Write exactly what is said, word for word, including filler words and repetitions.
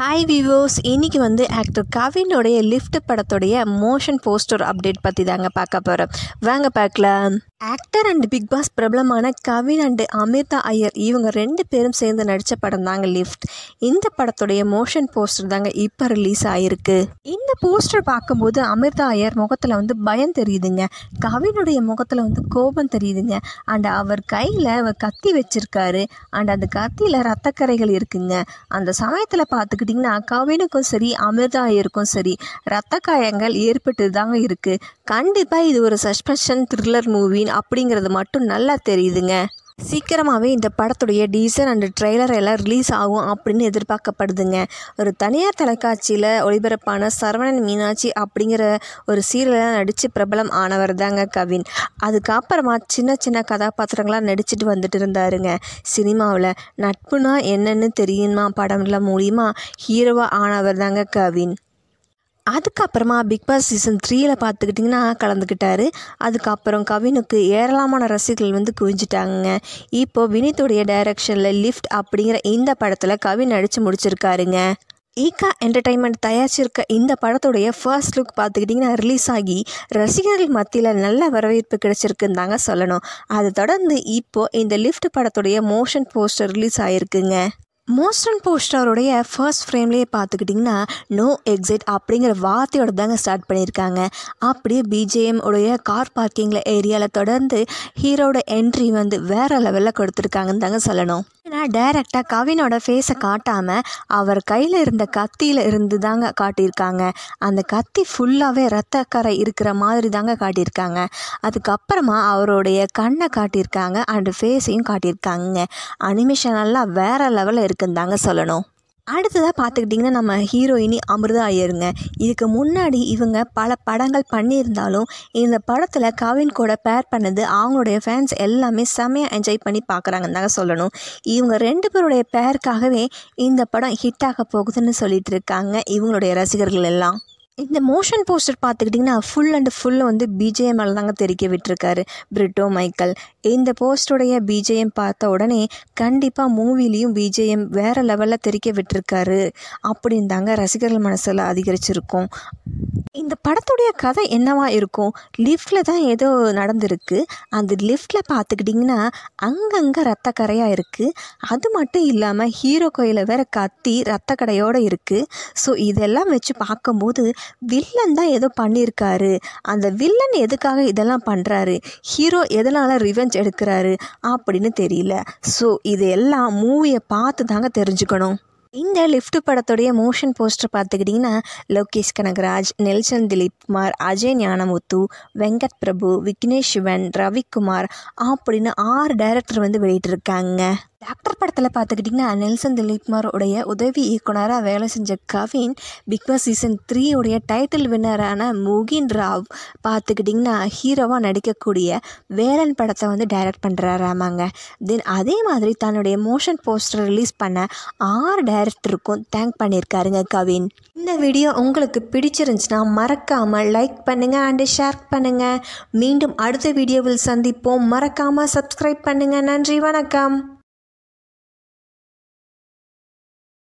Hi விவோஸ், இன்றைக்கி வந்து ஆக்டர் கவினோடைய லிஃப்ட் படத்துடைய மோஷன் போஸ்டர் அப்டேட் பற்றி தாங்க பார்க்க போகிறோம். வாங்க பார்க்கலாம். ஆக்டர் அண்ட் பிக் பாஸ் பிரபலமான கவின் அண்டு அமிர்தா ஐயர் இவங்க ரெண்டு பேரும் சேர்ந்து நடித்த படம் தாங்க லிஃப்ட். இந்த படத்துடைய மோஷன் போஸ்டர் தாங்க இப்போ ரிலீஸ் ஆகிருக்கு. இந்த போஸ்டர் பார்க்கும்போது அமிர்தா ஐயர் முகத்தில் வந்து பயம் தெரியுதுங்க, கவினுடைய முகத்தில் வந்து கோபம் தெரியுதுங்க. அண்ட் அவர் கையில் அவர் கத்தி வச்சிருக்காரு. அண்ட் அந்த கத்தியில் ரத்தக்கரைகள் இருக்குங்க. அந்த சமயத்தில் பார்த்துக்கிட்டிங்கன்னா கவினுக்கும் சரி அமிர்தா ஐயருக்கும் சரி ரத்த காயங்கள் ஏற்பட்டு தாங்க இருக்குது. கண்டிப்பாக இது ஒரு சஸ்பென்ஷன் த்ரில்லர் மூவி அப்படிங்கிறது மட்டும் நல்லா தெரியுதுங்க. சீக்கிரமாகவே இந்த படத்துடைய டீசர் அண்ட் ட்ரெய்லர் எல்லாம் ரிலீஸ் ஆகும் அப்படின்னு எதிர்பார்க்கப்படுதுங்க. ஒரு தனியார் தொலைக்காட்சியில் ஒளிபரப்பான சரவணன் மீனாட்சி அப்படிங்கிற ஒரு சீரியலாக நடித்து பிரபலம் ஆனவர் தாங்க கவின். அதுக்கப்புறமா சின்ன சின்ன கதாபாத்திரங்களாக நடிச்சுட்டு வந்துட்டு இருந்தாருங்க. சினிமாவில் நட்புனா என்னன்னு தெரியுமா படம்ல மூலிமா ஹீரோவாக ஆனவர் தாங்க கவின். அதுக்கப்புறமா பிக் பாஸ் சீசன் த்ரீயில் பார்த்துக்கிட்டிங்கன்னா கலந்துக்கிட்டாரு. அதுக்கப்புறம் கவினுக்கு ஏராளமான ரசிகர்கள் வந்து குவிஞ்சிட்டாங்க. இப்போது வினித்துடைய டைரக்ஷனில் லிஃப்ட் அப்படிங்கிற இந்த படத்தில் கவின் நடித்து முடிச்சிருக்காருங்க. ஈகா என்டர்டைன்மெண்ட் தயாரிச்சிருக்க இந்த படத்துடைய ஃபர்ஸ்ட் லுக் பார்த்துக்கிட்டிங்கன்னா ரிலீஸ் ஆகி ரசிகர்கள் மத்தியில் நல்ல வரவேற்பு கிடைச்சிருக்குன்னு தாங்க சொல்லணும். அதை தொடர்ந்து இப்போது இந்த லிஃப்ட் படத்துடைய மோஷன் போஸ்டர் ரிலீஸ் ஆகிருக்குங்க. மோஷன் போஸ்டருடைய ஃபர்ஸ்ட் ஃப்ரேம்லேயே பார்த்துக்கிட்டிங்கன்னா நோ எக்ஸிட் அப்படிங்கிற வார்த்தையோட தாங்க ஸ்டார்ட் பண்ணியிருக்காங்க. அப்படியே பிஜிஎம் உடைய கார் பார்க்கிங்கில் ஏரியாவில் தொடர்ந்து ஹீரோட என்ட்ரி வந்து வேறு லெவலில் கொடுத்துருக்காங்கன்னு தாங்க சொல்லணும். ஏன்னா டைரெக்டாக கவினோட ஃபேஸை காட்டாமல் அவர் கையில் இருந்த கத்தியில் இருந்து தாங்க காட்டியிருக்காங்க. அந்த கத்தி ஃபுல்லாகவே ரத்தக்கரை இருக்கிற மாதிரி தாங்க காட்டியிருக்காங்க. அதுக்கப்புறமா அவருடைய கண்ணை காட்டியிருக்காங்க அண்டு ஃபேஸையும் காட்டியிருக்காங்க. அனிமேஷன் எல்லாம் வேறு லெவலில் இருக்குன்னு தாங்க சொல்லணும். அடுத்ததாக பார்த்துக்கிட்டிங்கன்னா நம்ம ஹீரோயினி அமிர்தா ஐயருங்க. இதுக்கு முன்னாடி இவங்க பல படங்கள் பண்ணியிருந்தாலும் இந்த படத்தில் கவின் கூட பேர் பண்ணது அவங்களுடைய ஃபேன்ஸ் எல்லாமே செம்மையாக என்ஜாய் பண்ணி பார்க்குறாங்கன்னு தாங்க சொல்லணும். இவங்க ரெண்டு பேருடைய பேருக்காகவே இந்த படம் ஹிட் ஆக போகுதுன்னு சொல்லிட்டு இருக்காங்க இவங்களுடைய ரசிகர்கள் எல்லாம். இந்த மோஷன் போஸ்டர் பார்த்துக்கிட்டிங்கன்னா ஃபுல் அண்டு ஃபுல்லு வந்து பிஜிஎம் மேலே தாங்க தெரிக்க விட்டுருக்காரு பிரிட்டோ மைக்கேல். இந்த போஸ்டருடைய பிஜிஎம் பார்த்த உடனே கண்டிப்பாக மூவிலையும் பிஜிஎம் வேறு லெவலில் தெரிக்க விட்டுருக்காரு அப்படின்னு தாங்க ரசிகர்கள் மனசில் அதிகரிச்சிருக்கும். இந்த படத்துடைய கதை என்னவா இருக்கும்? லிஃப்டில் தான் ஏதோ நடந்திருக்கு. அந்த லிஃப்டில் பார்த்துக்கிட்டிங்கன்னா அங்கங்கே ரத்தக்கரையாக இருக்குது. அது மட்டும் இல்லாமல் ஹீரோ கையில் வேறு கத்தி ரத்தக்கடையோடு இருக்குது. ஸோ இதெல்லாம் வச்சு பார்க்கும்போது வில்லன் தான் ஏதோ பண்ணியிருக்காரு. அந்த வில்லன் எதுக்காக இதெல்லாம் பண்ணுறாரு, ஹீரோ எதனால் ரிவெஞ்ச் எடுக்கிறாரு அப்படின்னு தெரியல. ஸோ இதெல்லாம் மூவியை பார்த்து தாங்க தெரிஞ்சுக்கணும். இந்த லிஃப்ட் படத்துடைய மோஷன் போஸ்டர் பார்த்துக்கிட்டிங்கன்னா லோகேஷ் கனகராஜ், நெல்சன் திலீப்குமார், அஜய் ஞானமுத்து, வெங்கட் பிரபு, விக்னேஷ் சிவன், ரவிக்குமார் அப்படின்னு ஆறு டைரக்டர் வந்து வெளியிட்டிருக்காங்க. டாக்டர் படத்தில் பார்த்துக்கிட்டிங்கன்னா நெல்சன் திலீப்குமார் உடைய உதவி இயக்குனராக வேலை செஞ்ச Kavin Bigg Boss season three உடைய டைட்டில் வின்னரான முகின் ராவ் பார்த்துக்கிட்டிங்கன்னா ஹீரோவாக நடிக்கக்கூடிய வேலன் படத்தை வந்து டைரக்ட் பண்ணுறாராமாங்க. தென் அதே மாதிரி தன்னுடைய மோஷன் போஸ்டர் ரிலீஸ் பண்ண ஆறு டைரக்டருக்கும் தேங்க் பண்ணியிருக்காருங்க கவின். இந்த வீடியோ உங்களுக்கு பிடிச்சிருந்துச்சுன்னா மறக்காமல் லைக் பண்ணுங்கள் அண்டு ஷேர் பண்ணுங்கள். மீண்டும் அடுத்த வீடியோவில் சந்திப்போம். மறக்காமல் சப்ஸ்கிரைப் பண்ணுங்கள். நன்றி, வணக்கம்.